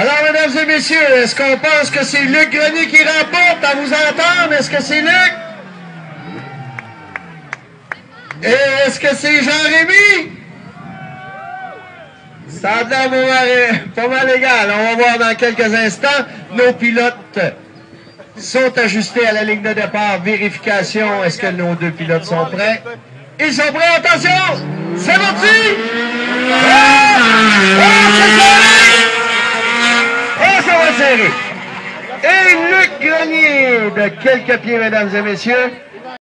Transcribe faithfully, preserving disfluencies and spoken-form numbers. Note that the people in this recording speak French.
Alors, mesdames et messieurs, est-ce qu'on pense que c'est Luc Grenier qui remporte à vous entendre? Est-ce que c'est Luc? Et est-ce que c'est Jean-Rémy? Ça a l'air pas mal égal. On va voir dans quelques instants. Nos pilotes sont ajustés à la ligne de départ. Vérification. Est-ce que nos deux pilotes sont prêts? Ils sont prêts. Attention! C'est parti! Ah! Ah, c'est serré! Ah, ça va serrer! Et Luc Grenier de quelques pieds, mesdames et messieurs.